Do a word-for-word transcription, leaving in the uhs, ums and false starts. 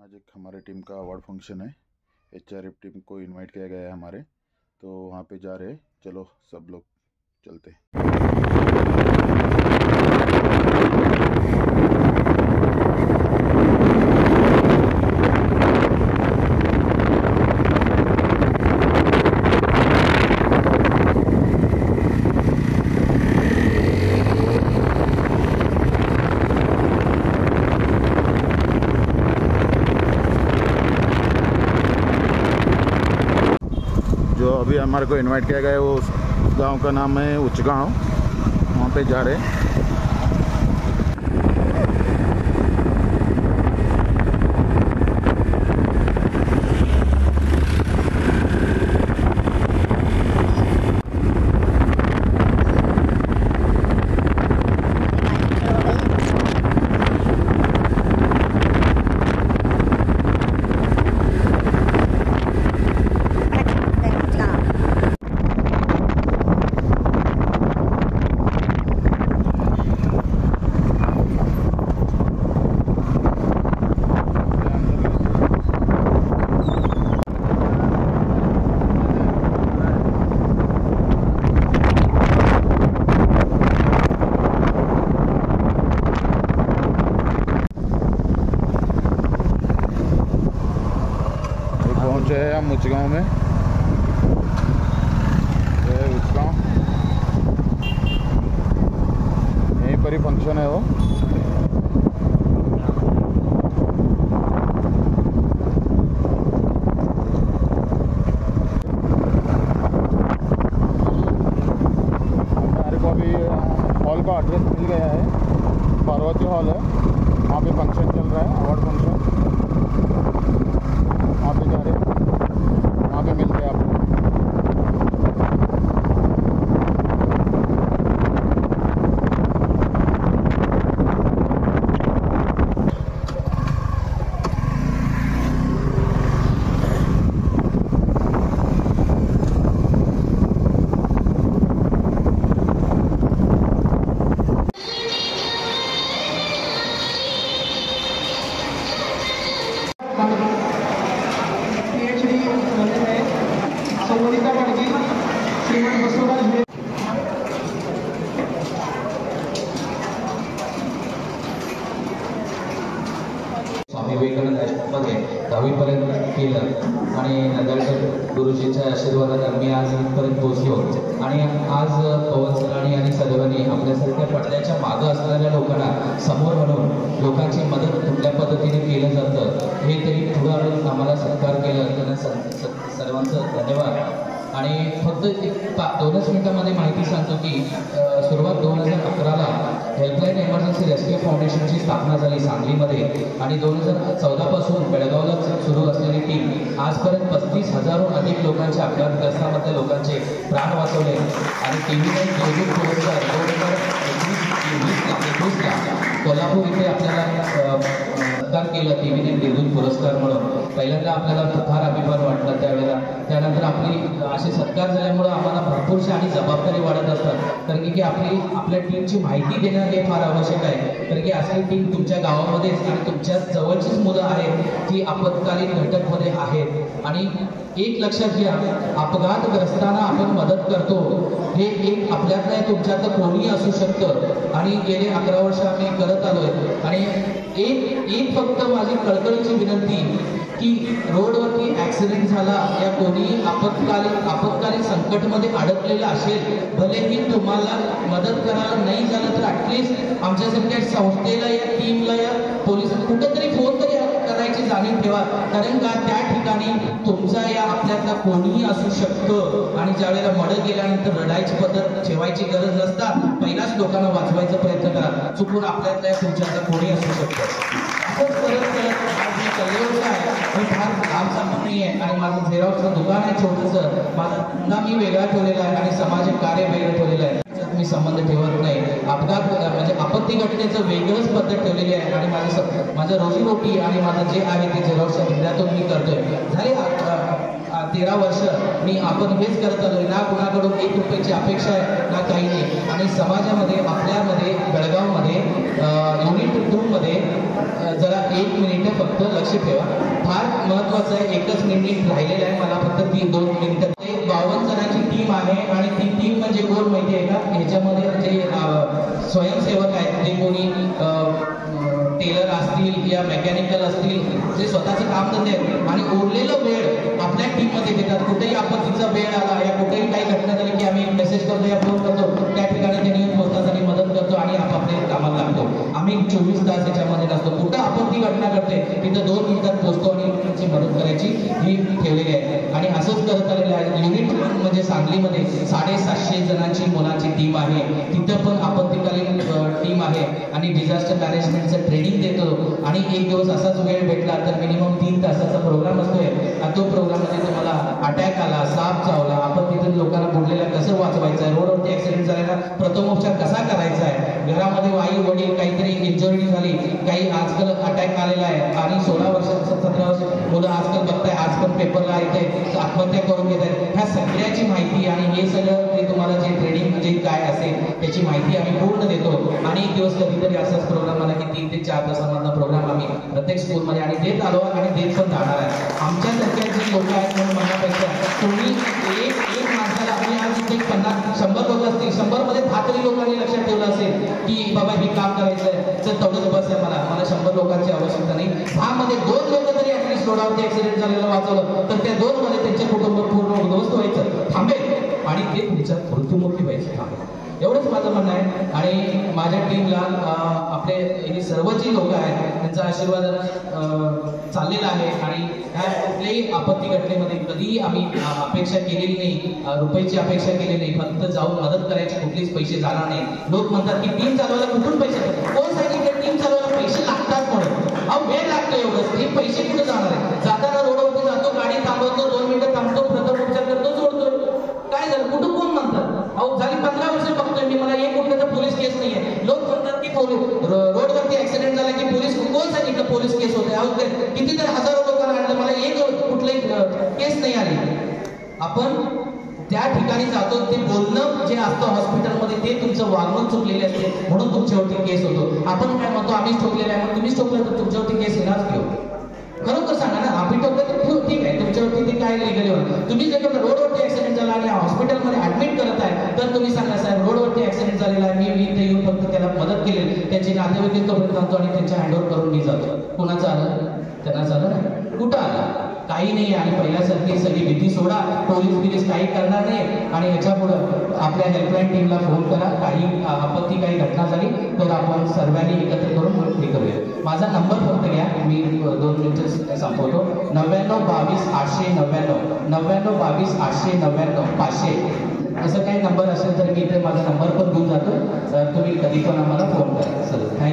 आज एक हमारे टीम का अवार्ड फंक्शन है। एचआरएफ टीम को इनवाइट किया गया है हमारे, तो वहाँ पे जा रहे हैं। चलो सब लोग चलते हैं। जो अभी हमारे को इनवाइट किया गया है वो गांव का नाम है उच्चगांव, वहाँ पे जा रहे हैं। पहुँचे हैं हम उच्चगांव में। उच्चगांव यहीं पर ही फंक्शन है वो। हमारे को अभी हॉल का एड्रेस मिल गया है, पार्वती हॉल है, वहाँ पे फंक्शन चल रहा है, अवार्ड फंक्शन। वहाँ पे जा रहे हैं, वहाँ पे मिलते हैं आपको। स्वामी विवेकानंद हायस्कूलमध्ये दहावीपर्यंत केलं आणि नगरकर गुरुजींच्या आशीर्वादाने मी आज इथपर्यंत पोहोचलो। आणि आज पवन सरांनी आणि सदैवांनी आपल्यासारख्या पडद्याच्या मागं असणाऱ्या लोकांना समोर म्हणून लोकांची मदत कुठल्या पद्धतीने केलं जातं हे तरी पुढं आणून आम्हाला सत्कार केला, त्यांना सर्वांचं धन्यवाद। आणि फक्त एक दोनच मिनिटांमध्ये माहिती सांगतो की सुरुवात दोन हजार अकराला हेल्पलाईन एमर्जन्सी रेस्क्यू फाउंडेशनची स्थापना झाली सांगलीमध्ये, आणि दोन हजार चौदापासून बेळगावला सुरू असलेली टीम आजपर्यंत पस्तीस हजारहून अधिक लोकांच्या अपघातग्रस्तांमधल्या लोकांचे प्राण वाचवले। आणि टी व्ही नाईन देवदूत पुरस्कार दोन हजार एकवीसला एकवीसला कोल्हापूर इथे आपल्याला सत्कार केला टी व्ही नाईन देवदूत पुरस्कार म्हणून। पहिल्यांदा आपल्याला फार अभिमान वाटला त्यावेळेला। त्यानंतर आपली असे सत्कार झाल्यामुळं आम्हाला भरपूरशी आणि जबाबदारी वाढत असतात, कारण की आपली आपल्या टीमची माहिती देणं हे फार आवश्यक आहे। कारण की अशी टीम तुमच्या गावामध्येच आणि तुमच्या जवळचीच मुलं आहेत जी आपत्कालीन घटकमध्ये आहेत। आणि एक लक्षात घ्या, अपघातग्रस्तांना आपण मदत करतो हे एक आपल्यातलं तुमच्यातलं कोणी असू शकतं, आणि गेले अकरा वर्ष आम्ही करत आलोय। आणि एक एक फक्त माझी कळकळीची विनंती की रोडवरती ॲक्सिडेंट झाला या कोणी आपत्कालीन आपत्कालीन संकटमध्ये अडकलेला असेल, भलेही तुम्हाला मदत करायला नाही झालं तर ॲटलिस्ट आमच्यासारख्या संस्थेला या टीमला या पोलिसांना कुठंतरी फोन तरी करायची जाणीव ठेवा, कारण का त्या ठिकाणी तुमचा या आपल्यातला कोणीही असू शकतं। आणि ज्या वेळेला मडं गेल्यानंतर रडायची पद्धत ठेवायची गरज नसता, पहिलाच लोकांना वाचवायचा प्रयत्न करा, चुकून आपल्यातल्या तुमच्यातला कोणी असू शकतं। असंच करत करत आज मी कल्याणचं आहे, मी फार लांबचा नाही आहे, आणि माझं झेरॉक्सचं दुकान आहे छोटंसं, माझा धंदा मी वेगळा ठेवलेला आहे आणि सामाजिक कार्य वेगळं ठेवलेलं आहे, त्याच्यात मी संबंध ठेवत नाही। अपघात म्हणजे आपत्ती घटनेचं वेगळंच पद्धत ठेवलेली आहे, आणि माझं माझं रोजीरोटी आणि माझं जे आहे ते झेरॉक्सच्या धंद्यातून मी करतोय। झाले तेरा वर्ष मी आपण हेच करत आलोय, ना कुणाकडून एक रुपयाची अपेक्षा आहे ना काही नाही। आणि समाजामध्ये आपल्यामध्ये बेळगावमध्ये युनिट टू मध्ये जरा एक मिनिट फक्त लक्ष ठेवा. फार महत्वाचं आहे, एकच मिनिट राहिलेलं आहे मला, फक्त ती दोन मिनिटं. ते बावन्न जणांची टीम आहे आणि ती टीम म्हणजे कोण माहिती आहे का? ह्याच्यामध्ये जे स्वयंसेवक आहेत, जे कोणी टेलर असतील या मेकॅनिकल असतील, जे स्वतःचं काम धंदे आहेत आणि उरलेलं वेळ आपल्या टीममध्ये देतात. कुठेही आपत्तीचा वेळ आला या कुठेही काही घटना झाली की आम्ही एक मेसेज करतो या फोन करतो, त्या ठिकाणी त्यांनी येऊन पोहोचतात आणि मदत करतो आणि आपापल्या कामाला लागतो. आम्ही चोवीस तास याच्यामध्ये नसतो. कुठं आपत्ती घटना घडते तिथं दोन मिनिटात पोहोचतो आणि त्यांची मदत करायची ही ठेवलेली आहे. आणि असंच करत आलेलं आहे. युनिट वन म्हणजे सांगलीमध्ये साडेसातशे जणांची मुलांची टीम आहे. तिथं पण आपत्तीकालीन टीम आहे आणि डिझास्टर मॅनेजमेंटचं ट्रेनिंग देतो. आणि एक दिवस असाच वेळ भेटला तर मिनिमम तीन तासाचा प्रोग्राम असतोय. तो प्रोग्राममध्ये तुम्हाला अटॅक आला, साप चावला, आपत्तीतून लोकांना बुडलेल्या कसं वाचवायचं आहे, रोडवरती ऍक्सिडेंट झालेला प्रथमोपचार कसा करायचा आहे, घरामध्ये आई वडील काहीतरी इंजुरी झाली, काही आजकाल अटॅक आलेला आहे आणि सोळा वर्ष सतरा वर्ष मुलं आजकाल बघताय, आजकाल पेपरला येते आत्महत्या करून घेत आहेत. ह्या सगळ्याची माहिती आणि हे सगळं ते तुम्हाला जे ट्रेनिंग म्हणजे काय असेल त्याची माहिती आम्ही पूर्ण देतो. आणि एक दिवस कधीतरी असाच प्रोग्राम आला की तीन ते चार तासामधला प्रोग्राम आम्ही प्रत्येक स्कूलमध्ये आणि देत आलो आणि देत पण जाणार आहे. आमच्यासारख्या जे लोक आहेत म्हणून म्हणण्यापेक्षा तुम्ही एक एक माणसाला आणि आज इथे पन्नास शंभर लोक असतील, शंभर मध्ये दहा तरी लोकांनी लक्षात ठेवलं असेल की बाबा हे काम करायचं आहे तर तेवढंच बस आहे, मला मला शंभर लोकांची आवश्यकता नाही. दहा मध्ये दोन लोक तरी ऍटलीस्ट रोडावरती ऍक्सिडेंट झालेलं वाचवलं तर त्या दोन मध्ये त्यांचे कुटुंब पूर्ण उद्ध्वस्त व्हायचं थांबेल आणि ते तुमच्या मृत्युमुखी व्हायचे थांबेल. एवढंच माझं म्हणणं आहे. आणि माझ्या टीमला आपले हे सर्व जी लोक आहेत त्यांचा आशीर्वाद चाललेला आहे आणि ह्या कुठल्याही आपत्ती घटनेमध्ये कधीही आम्ही अपेक्षा केलेली नाही, रुपयाची अपेक्षा केली नाही. फक्त जाऊन मदत करायची, कुठलीच पैसे जाणार नाही. लोक म्हणतात की टीम चालवायला कुठून पैसे, कोण सांगितलं टीम चालवायला पैसे लागतात म्हणून? अहो वेळ लागतो एवढंच, हे पैसे कुठे जाणार आहे? जाताना रोडवरती जातो, गाडी थांबवतो, दोन मिनिटं थांबतो, प्रथम उपचार करतो, सोडतो. काय झालं? कुठं कोण म्हणतात? अहो झाली पंधरा वर्ष बघतोय मी, मला एक कुठल्याचा पोलीस केस नाहीये. लोक म्हणतात की रोडवरती ऍक्सिडेंट झाला की पोलीस, कोण सांगितलं पोलीस केस होते? अहो कितीतरी हजारो लोकांना आणलं, मला एक कुठलंही केस नाही आली. आपण त्या ठिकाणी जातो, ते बोलणं जे असतं हॉस्पिटलमध्ये ते तुमचं वागणूक चुकलेली असते म्हणून तुमच्यावरती केस होतो. आपण काय म्हणतो आम्हीच ठोकलेलं आहे, मग तुम्हीच ठोकलं तर तुमच्यावरती केस येणारच घेऊ. खरोखर सांगा ना, आम्ही ठोकलं तर ठीक आहे, तुमच्यावरती ते काय लिगली होतं. तुम्ही जर रोडवरती ऍक्सिडेंट झाला आणि हॉस्पिटलमध्ये ऍडमिट करत आहे तर तुम्ही सांगा साहेब रोडवरती ऍक्सिडेंट झालेला आहे, मी इथे येऊन फक्त त्याला मदत केली, त्याचे नातेवाईक तोपर्यंत आणतो आणि त्यांच्या हँडओव्हर करून मी जातो. कुणाचं आलं? त्यांना झालं ना, कुठं आलं? काही नाही. आणि पहिल्यासारखी सगळी भीती सोडा, पोलीस बिलीस काही करणार नाही. आणि ह्याच्या पुढं आपल्या हेल्पलाईन टीमला फोन करा, काही आपत्ती काही घटना झाली तर आपण सर्वांनी एकत्र करून हे करूया. माझा नंबर फक्त घ्या, मी दोन मिनिटं संपवतो. नव्याण्णव बावीस आठशे नव्याण्णव नव्याण्णव बावीस आठशे नव्याण्णव पाचशे असं काही नंबर असेल तर मी इथे माझा नंबर पण घेऊन जातो. तुम्ही कधी पण आम्हाला फोन करा. सर